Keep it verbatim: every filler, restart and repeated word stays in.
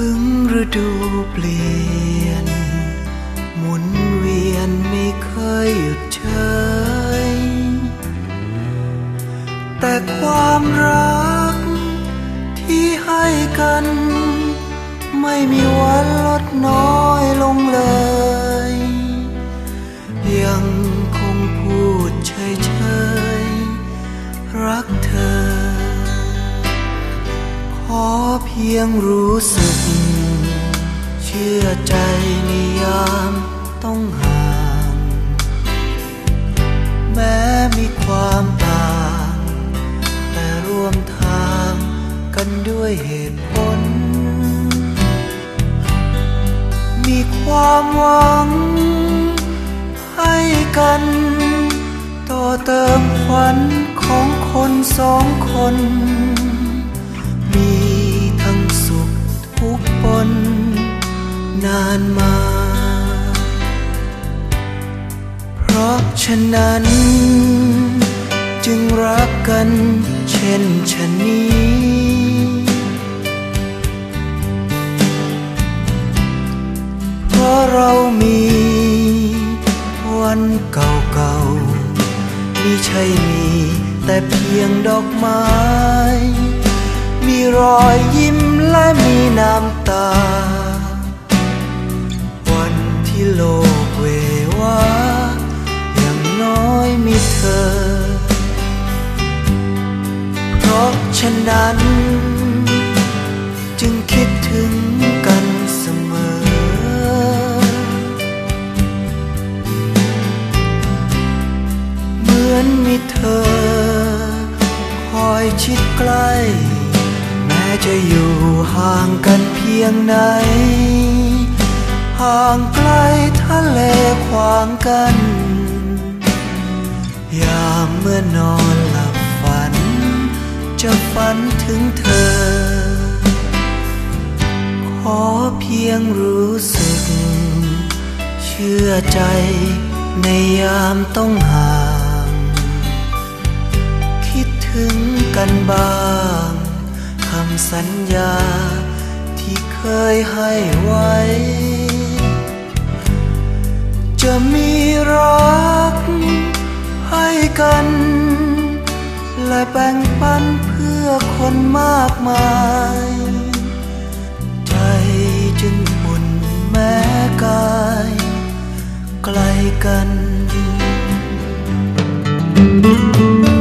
ถึงฤดูเปลี่ยนหมุนเวียนไม่เคยหยุดเฉยแต่ความรักที่ให้กันไม่มีวันลดน้อยลงเลยยังคงพูดเฉยๆรักเธอขอเพียงรู้สึกเชื่อใจในยามต้องห่างแม้มีความต่างแต่ร่วมทางกันด้วยเหตุผลมีความหวังให้กันต่อเติมฝันของคนสองคนมีทั้งสุขทุกข์ปนนานมาเพราะฉะนั้นจึงรักกันเช่นชะนี้เพราะเรามีวันเก่าๆมิใช่มีแต่เพียงดอกไม้มีรอยยิ้มและมีน้ำตาวันที่โลกเววาอย่างน้อยมีเธอเพราะฉะนั้นจึงคิดถึงกันเสมอเหมือนมีเธอคอยชิดใกล้แม้จะอยู่ห่างกันเพียงไหนห่างไกลทะเลขวางกันยามเมื่อนอนหลับฝันจะฝันถึงเธอขอเพียงรู้สึกเชื่อใจในยามต้องห่างคิดถึงกันบ้างคำสัญญาที่เคยให้ไว้จะมีรักให้กันและแบ่งปันเพื่อคนมากมายใจจึงอุ่นแม้กายไกลกัน